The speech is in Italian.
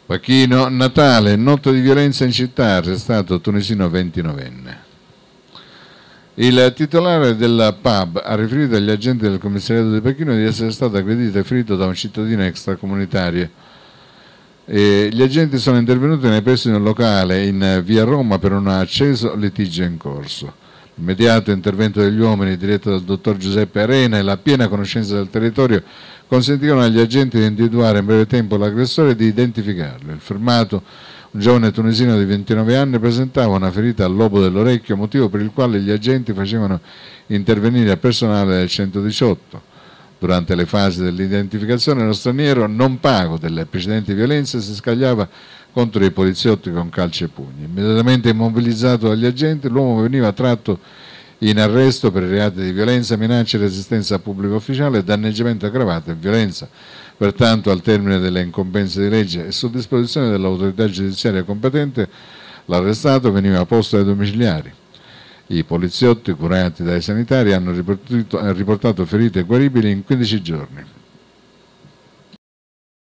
Pachino, Natale, notte di violenza in città, arrestato tunisino 29enne. Il titolare del pub ha riferito agli agenti del commissariato di Pachino di essere stato aggredito e ferito da un cittadino extracomunitario. Gli agenti sono intervenuti nei pressi di un locale in via Roma per un acceso litigio in corso. L'immediato intervento degli uomini, diretto dal dottor Giuseppe Arena, e la piena conoscenza del territorio consentirono agli agenti di individuare in breve tempo l'aggressore e di identificarlo. Il fermato, un giovane tunisino di 29 anni, presentava una ferita al lobo dell'orecchio, motivo per il quale gli agenti facevano intervenire il personale del 118. Durante le fasi dell'identificazione, lo straniero, non pago delle precedenti violenze, si scagliava contro i poliziotti con calci e pugni. Immediatamente immobilizzato dagli agenti, l'uomo veniva tratto in arresto per i reati di violenza, minaccia, resistenza a pubblico ufficiale, danneggiamento aggravato e violenza. Pertanto, al termine delle incombenze di legge e su disposizione dell'autorità giudiziaria competente, l'arrestato veniva posto ai domiciliari. I poliziotti, curati dai sanitari, hanno riportato ferite guaribili in 15 giorni.